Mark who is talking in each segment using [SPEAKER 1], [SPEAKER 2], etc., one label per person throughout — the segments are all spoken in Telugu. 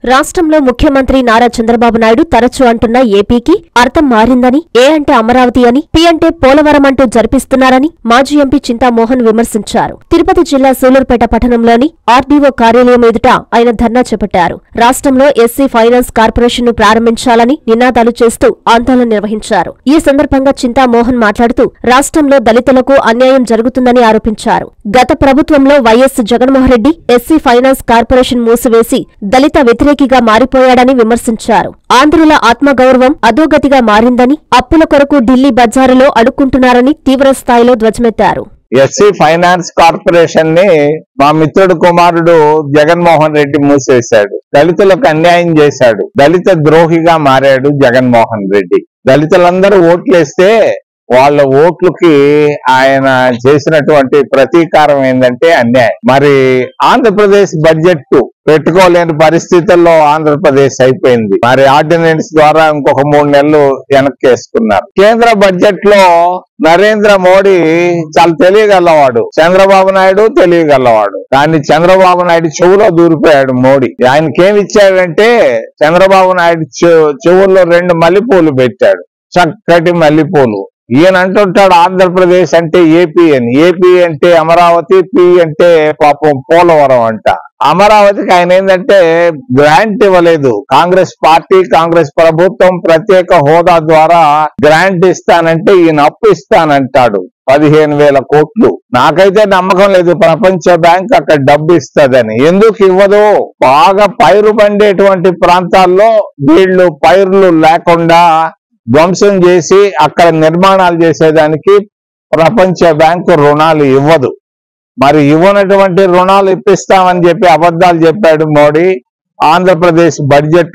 [SPEAKER 1] రాష్ట్రంలో ముఖ్యమంత్రి నారా చంద్రబాబు నాయుడు తరచూ అంటున్న ఏపీకి అర్థం మారిందని, ఏ అంటే అమరావతి అని, పి అంటే పోలవరం అంటూ జరిపిస్తున్నారని మాజీ ఎంపీ చింతామోహన్ విమర్శించారు. తిరుపతి జిల్లా సూలూరుపేట పట్టణంలోని ఆర్డీఓ కార్యాలయం ఎదుట ఆయన ధర్నా చేపట్టారు. రాష్ట్రంలో ఎస్సీ ఫైనాన్స్ కార్పొరేషన్ ను ప్రారంభించాలని నినాదాలు చేస్తూ ఆందోళన నిర్వహించారు. ఈ సందర్భంగా చింతామోహన్ మాట్లాడుతూ రాష్ట్రంలో దళితులకు అన్యాయం జరుగుతుందని ఆరోపించారు. గత ప్రభుత్వంలో YS Jaganmohan Reddy SC finance corporation మూసివేసి దళిత వ్యతిరేకిగా మారిపోయాడని విమర్శించారు. ఆంధ్రుల ఆత్మగౌరవం అధోగతిగా మారిందని, అప్పుల కొరకు ఢిల్లీ బజారులో అడుక్కుంటున్నారని తీవ్రస్థాయిలో ధ్వజమెత్తారు.
[SPEAKER 2] ఎస్సీ ఫైనాన్స్ కార్పొరేషన్ ని మా మిత్రుడు కుమారుడు జగన్మోహన్ రెడ్డి మూసేశాడు. దళితులకు అన్యాయం చేశాడు. దళిత ద్రోహిగా మారాడు జగన్మోహన్ రెడ్డి. దళితులందరూ ఓట్లేస్తే వాళ్ళ ఓట్లకి ఆయన చేసినటువంటి ప్రతీకారం ఏంటంటే అన్యాయం. మరి ఆంధ్రప్రదేశ్ బడ్జెట్ పెట్టుకోలేని పరిస్థితుల్లో ఆంధ్రప్రదేశ్ అయిపోయింది. మరి ఆర్డినెన్స్ ద్వారా ఇంకొక 3 నెలలు వెనక్కేసుకున్నారు. కేంద్ర బడ్జెట్ లో నరేంద్ర మోడీ చాలా తెలియగలవాడు, చంద్రబాబు నాయుడు తెలియగలవాడు. కానీ చంద్రబాబు నాయుడు చెవులో దూరిపోయాడు మోడీ. ఆయనకేమి ఇచ్చాడంటే చంద్రబాబు నాయుడు చెవుల్లో 2 మల్లెపూలు పెట్టాడు, చక్కటి మల్లెపూలు. ఈయన అంటుంటాడు ఆంధ్రప్రదేశ్ అంటే ఏపీ అని. ఏపీ అంటే అమరావతి, పి అంటే పాపం పోలవరం అంట. అమరావతికి ఆయన ఏంటంటే గ్రాంట్ ఇవ్వలేదు. కాంగ్రెస్ పార్టీ, కాంగ్రెస్ ప్రభుత్వం ప్రత్యేక హోదా ద్వారా గ్రాంట్ ఇస్తానంటే ఈయన అప్పు ఇస్తానంటాడు 15,000 కోట్లు. నాకైతే నమ్మకం లేదు ప్రపంచ బ్యాంక్ అక్కడ డబ్బు ఇస్తుందని. ఎందుకు ఇవ్వదు? బాగా పైరు పండేటువంటి ప్రాంతాల్లో వీళ్ళు పైర్లు లేకుండా ధ్వంసం చేసి అక్కడ నిర్మాణాలు చేసేదానికి ప్రపంచ బ్యాంకు రుణాలు ఇవ్వదు. మరి ఇవ్వనటువంటి రుణాలు ఇప్పిస్తామని చెప్పి అబద్ధాలు చెప్పాడు మోడీ. ఆంధ్రప్రదేశ్ బడ్జెట్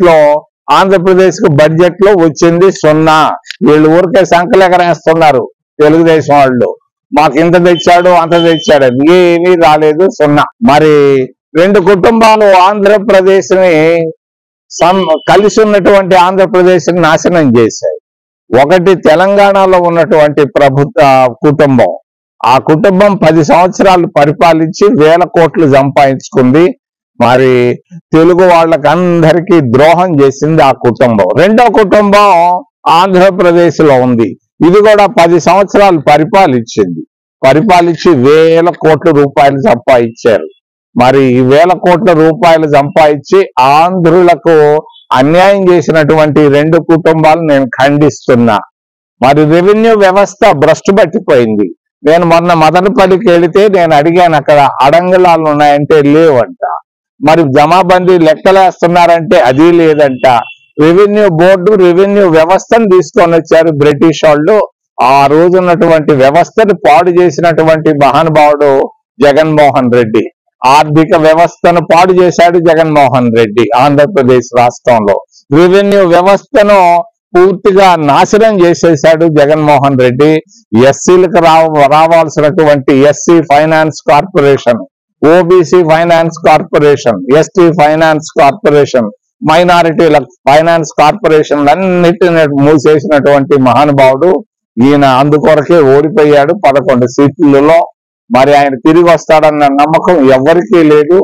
[SPEAKER 2] కు బడ్జెట్ లో వచ్చింది 0. వీళ్ళు ఊరికే సంకలెగరేస్తున్నారు తెలుగుదేశం వాళ్ళు. మాకు ఇంత తెచ్చాడు అంత తెచ్చాడు, ఏమీ రాలేదు, 0. మరి 2 కుటుంబాలు ఆంధ్రప్రదేశ్ ని కలిసి ఉన్నటువంటి ఆంధ్రప్రదేశ్ ని నాశనం చేశాయి. ఒకటి తెలంగాణలో ఉన్నటువంటి కుటుంబం. ఆ కుటుంబం 10 సంవత్సరాలు పరిపాలించి 1000 కోట్లు సంపాదించుకుంది. మరి తెలుగు వాళ్ళకందరికీ ద్రోహం చేసింది ఆ కుటుంబం. రెండో కుటుంబం ఆంధ్రప్రదేశ్ లో ఉంది. ఇది కూడా 10 సంవత్సరాలు పరిపాలించి 1000 కోట్ల రూపాయలు సంపాదించారు. మరి ఈ 1000 కోట్ల రూపాయలు సంపాదించి ఆంధ్రులకు అన్యాయం చేసినటువంటి 2 కుటుంబాలు నేను ఖండిస్తున్నా. మరి రెవెన్యూ వ్యవస్థ భ్రష్టు పట్టిపోయింది. నేను మొన్న మదనపల్లికి వెళితే నేను అడిగాను, అక్కడ అడంగళాలు ఉన్నాయంటే లేవంట. మరి జమాబందీ లెక్కలేస్తున్నారంటే అది లేదంట. రెవెన్యూ బోర్డు రెవెన్యూ వ్యవస్థను తీసుకొని వచ్చారు బ్రిటిష్ వాళ్ళు. ఆ రోజు ఉన్నటువంటి వ్యవస్థను పాడు చేసినటువంటి మహానుభావుడు జగన్మోహన్ రెడ్డి. ఆర్థిక వ్యవస్థను పాడు చేశాడు జగన్మోహన్ రెడ్డి. ఆంధ్రప్రదేశ్ రాష్ట్రంలో రెవెన్యూ వ్యవస్థను పూర్తిగా నాశనం చేసేశాడు జగన్మోహన్ రెడ్డి. ఎస్సీలకు రావాల్సినటువంటి SC finance corporation, OBC finance corporation, ST finance corporation, మైనారిటీల ఫైనాన్స్ కార్పొరేషన్ అన్నిటిని మూసేసినటువంటి మహానుభావుడు ఈయన. అందుకొరకే ఓడిపోయాడు 11 సీట్లలో. మరి ఆయన తిరిగి వస్తాడన్న నమ్మకం ఎవరికీ లేదు.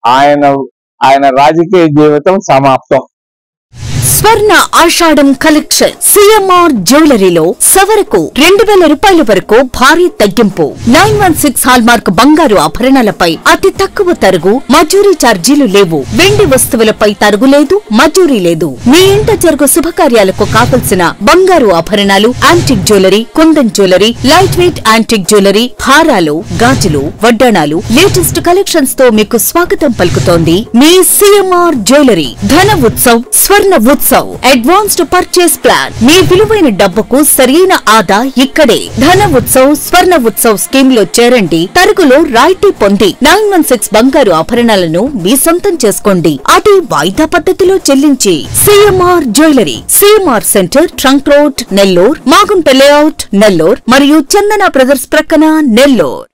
[SPEAKER 2] ఆయన రాజకీయ జీవితం సమాప్తం.
[SPEAKER 3] స్వర్ణ ఆషాఢం కలెక్షన్ సిఎంఆర్ జ్యువెలరీలో సవరకు 2,000 రూపాయల వరకు భారీ తగ్గింపు. 916 హాల్మార్క్ బంగారు ఆభరణాలపై అతి తక్కువ తరుగు, మజూరీ ఛార్జీలు లేవు. వెండి వస్తువులపై తరుగు లేదు, మజూరీ లేదు. మీ ఇంట జరుగు శుభకార్యాలకు కావలసిన బంగారు ఆభరణాలు, antique jewellery, kundan jewellery, light weight antique jewellery, హారాలు, గాజులు, వడ్డాణాలు, లేటెస్ట్ కలెక్షన్స్ తో మీకు స్వాగతం పలుకుతోంది మీ CMR jewellery. Dhana Utsav, Swarna Utsav advanced purchase plan. మీ విలువైన డబ్బుకు సరైన ఆదా ఇక్కడే. ధన ఉత్సవ్, స్వర్ణ ఉత్సవ్ స్కీమ్ లో చేరండి. తరుగులో రాయితీ పొంది 916 బంగారు ఆభరణాలను మీ సొంతం చేసుకోండి. అది వాయిదా పద్ధతిలో చెల్లించి. CMR jewellery, CMR centre, trunk road, Nellore, Magunta layout, Nellore మరియు చందన బ్రదర్స్ ప్రక్కన, నెల్లూర్.